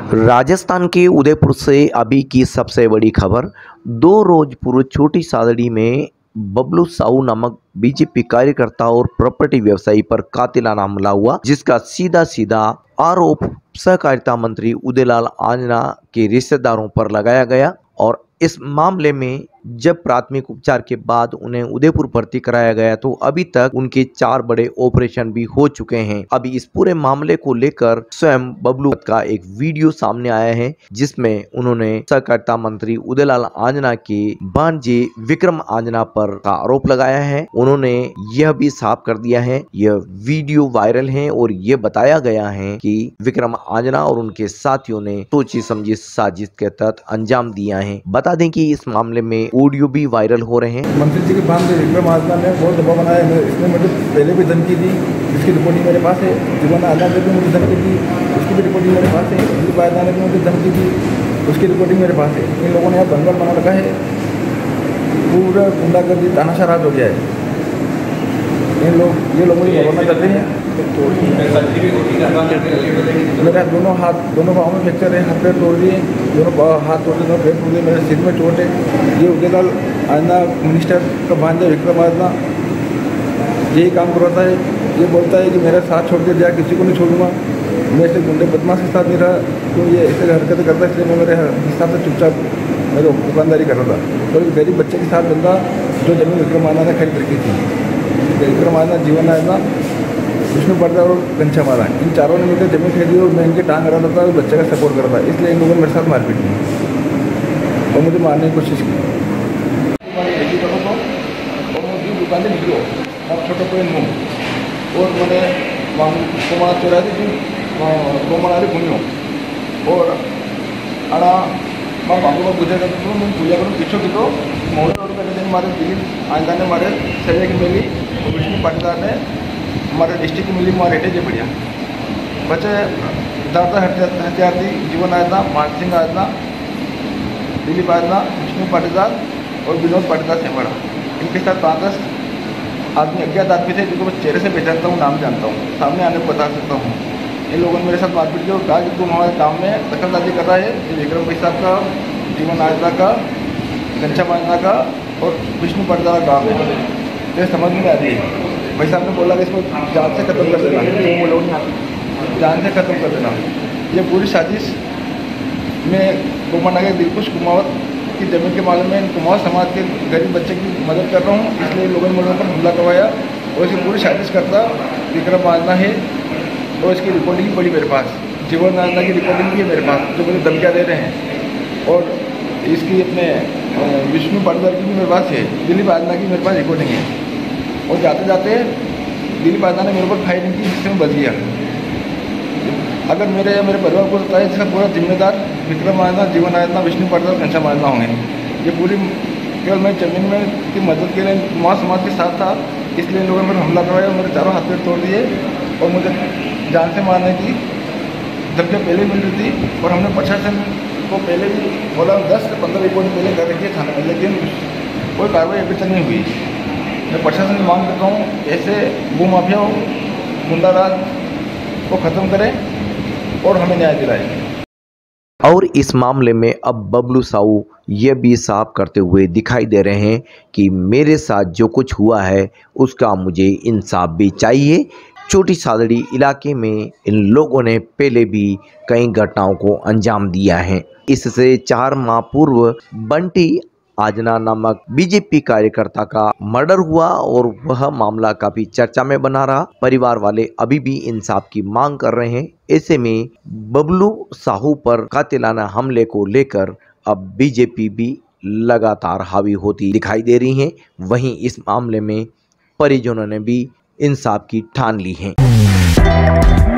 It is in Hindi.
राजस्थान के उदयपुर से अभी की सबसे बड़ी खबर। 2 रोज पूर्व छोटी सादड़ी में बबलू साहू नामक बीजेपी कार्यकर्ता और प्रॉपर्टी व्यवसायी पर कातिलाना हमला हुआ, जिसका सीधा सीधा आरोप सहकारिता मंत्री उदयलाल आंजना के रिश्तेदारों पर लगाया गया। और इस मामले में जब प्राथमिक उपचार के बाद उन्हें उदयपुर भर्ती कराया गया तो अभी तक उनके 4 बड़े ऑपरेशन भी हो चुके हैं। अभी इस पूरे मामले को लेकर स्वयं बबलू का एक वीडियो सामने आया है, जिसमें उन्होंने सहकारिता मंत्री उदयलाल आंजना के भांजे विक्रम आंजना पर का आरोप लगाया है। उन्होंने यह भी साफ कर दिया है, यह वीडियो वायरल है और यह बताया गया है कि विक्रम आंजना और उनके साथियों ने सोची समझी साजिश के तहत अंजाम दिया है। बता दें कि इस मामले में ऑडियो भी वायरल हो रहे हैं। मंत्री जी के भांजे विक्रम आंजना ने बहुत दबाव बनाया है। इसने मुझे पहले भी धमकी दी, इसकी रिपोर्टिंग मेरे पास है। जीवन आंजना ने भी मुझे धमकी दी, उसकी भी रिपोर्टिंग मेरे पास है। दिलीप आंजना ने भी मुझे धमकी दी, उसकी रिपोर्टिंग मेरे पास है। इन लोगों ने यहाँ बंगल बना रखा है, पूरा गुंडागर्दी तानाशाह हो गया है। ये लोग मुझे भगाना करते हैं। मेरे दोनों हाथ, दोनों पाँव में फ्रैक्चर है, हाथ पैर तोड़ दिए, दोनों हाथ तोड़ दिए, दोनों पैर तोड़ दिए, मेरे सिर में चोट है। ये उदयलाल आंजना मिनिस्टर का भांजा विक्रम आंजना यही काम करवाता है। ये बोलता है कि मेरा साथ छोड़ के दिया, किसी को नहीं छोड़ूंगा। मैं ऐसे गुंडे बदमाश के साथ नहीं रहा, तो ये ऐसे हरकतें करता है, इसलिए मैं मेरे हिसाब से चुपचाप मेरे दुकानदारी कर रहा था। तो गरीब बच्चे के साथ मिलता जो जमीन विक्रम आंजना ने खरीद रखी थी। विक्रम आंजना, जीवन आंजना, विष्णु पर्दा और घनश्याम आंजना, इन चारों ने मिलकर जमीन खरीदी और मैं इनके टांग रहा था और बच्चे का सपोर्ट कर रहा था। इसलिए इन लोगों ने मेरे साथ मारपीट की और मुझे मारने की कोशिश की। दुकान से निकलो और छोटे कोई मुँह और मैंने कोमड़ा चौराहे थी कोमड़ा घूमियो और आना मैं बाबू को पूजा करती हूँ। मैं पूजा करूँ पीछो की तो मोहन मारे दिलीप आंजना ने मारे सरिया की मिली और विष्णु पाटीदार ने हमारे डिस्ट्रिक्ट की मिली मारे हेटे जे बढ़िया बच्चे ज़्यादा हथियार थी। जीवन आंजना, मान सिंह आंजना, दिलीप आंजना, विष्णु पाटीदार और विनोद पाटीदार सेमड़ा, इनके साथ 5-10 आदमी, अज्ञात आदमी थे जिनको मैं चेहरे से पहचानता हूँ, नाम जानता हूँ, सामने आने को बता सकता हूँ। इन लोगों ने मेरे साथ मारपीट की और कहा कि तुम हमारे काम में दखलंदाजी कर रहा है। ये विक्रम भाई साहब का, जीवन आंजना का, घनश्याम आंजना का और विष्णु पाटीदार का काम है। ये समझ में आ रही है। भाई साहब ने बोला कि इसको जान से ख़त्म कर देना, जान से ख़त्म कर देना। ये पूरी साजिश में गोमाना के दिलकुश कुमावत की ज़मीन के मामले में कुमावत समाज के गरीब बच्चे की मदद कर रहा हूँ, इसलिए लोगों ने पर हमला करवाया और इसकी पूरी साजिश करता विक्रम आंजना है और इसकी रिपोर्टिंग भी पड़ी मेरे पास। जीवन आंजना की रिपोर्टिंग भी है मेरे पास, जो मुझे धमकियाँ दे रहे हैं। और इसकी अपने विष्णु पाटीदार की भी मेरे पास है, दिलीप आंजना की मेरे पास रिपोर्टिंग है। और जाते जाते दिलीप आंजना ने मेरे ऊपर फायरिंग की, जिससे मैं बच गया। अगर मेरे परिवार को पता है, इसका पूरा जिम्मेदार विक्रम आंजना, जीवन आंजना, विष्णु पाटीदार, घनश्याम आंजना होंगे। ये पूरी केवल मैं जमीन में की मदद के लिए कुमार समाज के साथ था, इसलिए लोगों ने मेरे हमला करवाया, मेरे चारों हाथ पैर तोड़ दिए और मुझे जान से मारने की धमकियाँ पहले मिल रही थी। और हमने प्रशासन को पहले भी बोला, 10 से 15 रिपोर्ट पहले कर रखी है थाने में, लेकिन कोई कार्रवाई अभी तक नहीं हुई। मैं प्रशासन से मांग करता हूँ, ऐसे भूमाफिया गुंडाराज को ख़त्म करें और हमें न्याय दिलाएं। और इस मामले में अब बबलू साहू ये भी साफ करते हुए दिखाई दे रहे हैं कि मेरे साथ जो कुछ हुआ है उसका मुझे इंसाफ भी चाहिए। छोटी सादड़ी इलाके में इन लोगों ने पहले भी कई घटनाओं को अंजाम दिया है। इससे 4 माह पूर्व बंटी आंजना नामक बीजेपी कार्यकर्ता का मर्डर हुआ और वह मामला काफी चर्चा में बना रहा। परिवार वाले अभी भी इंसाफ की मांग कर रहे हैं। ऐसे में बबलू साहू पर कातिलाना हमले को लेकर अब बीजेपी भी लगातार हावी होती दिखाई दे रही है। वहीं इस मामले में परिजनों ने भी इंसाफ की ठान ली है।